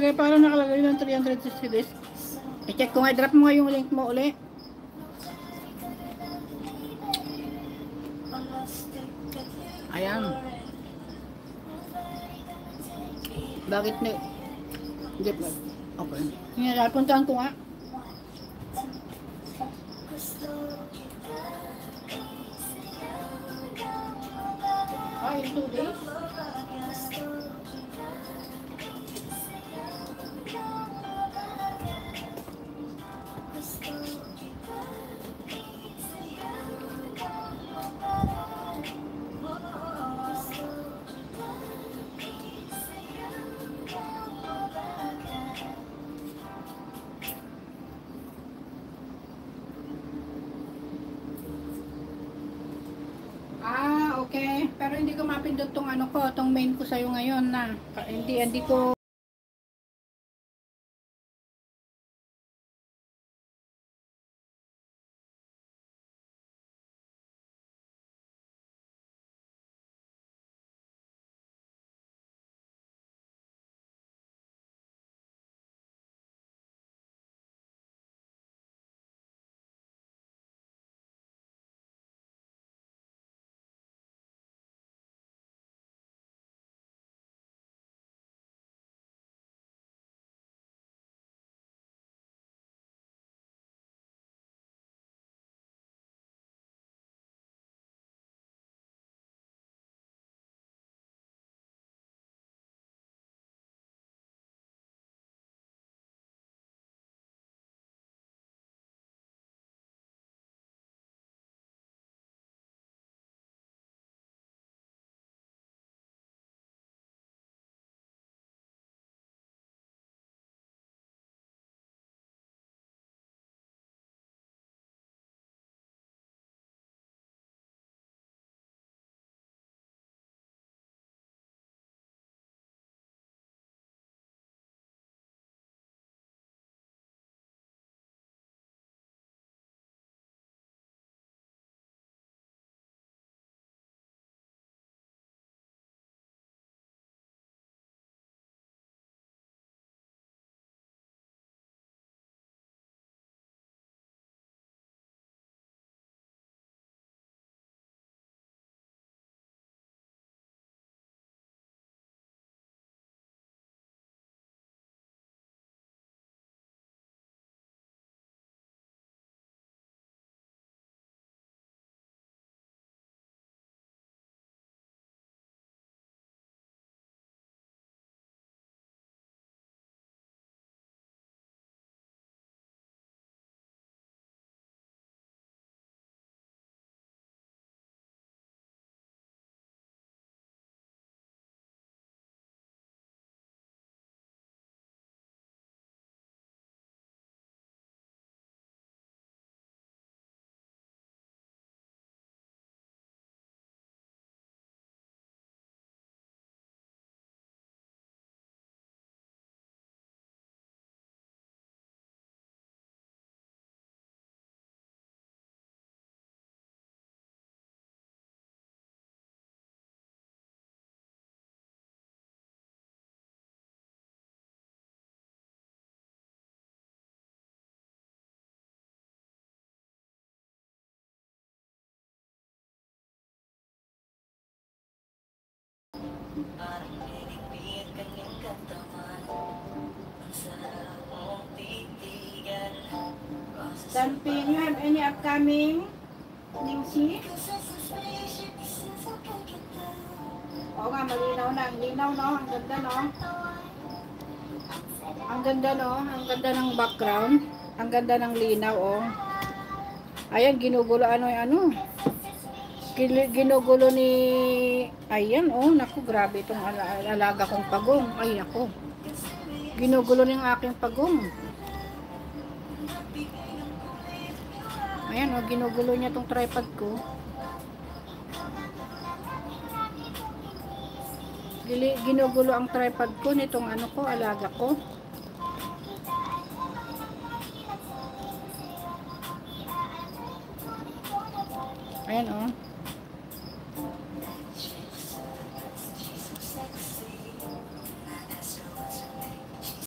nakalagay, parang nakalagay ng 360 days. I-check ko nga, drop mo nga yung link mo uli. Ayan. Bakit na? Hindi pa. Okay. Ngayon, puntahan ko nga. Ay, 2 days? Okay, pero hindi ko mapindot tong ano ko, tong main ko sa'yo ngayon na. Hindi ko Danping, you have any upcoming Ningsi? Oo nga, malinaw na. Ang linaw, no? Ang ganda, no? Ang ganda, no? Ang ganda ng background. Ang ganda ng linaw, oh. Ayan, ginugulo, ano. Ginugulo ni... Ayan, oh. Naku, grabe itong alaga kong pagong. Ay, naku. Ginugulo ng aking pagong. Ayan, oh. Ginugulo niya itong tripod ko. Ginugulo ang tripod ko nitong ano ko, alaga ko. Ayan, oh.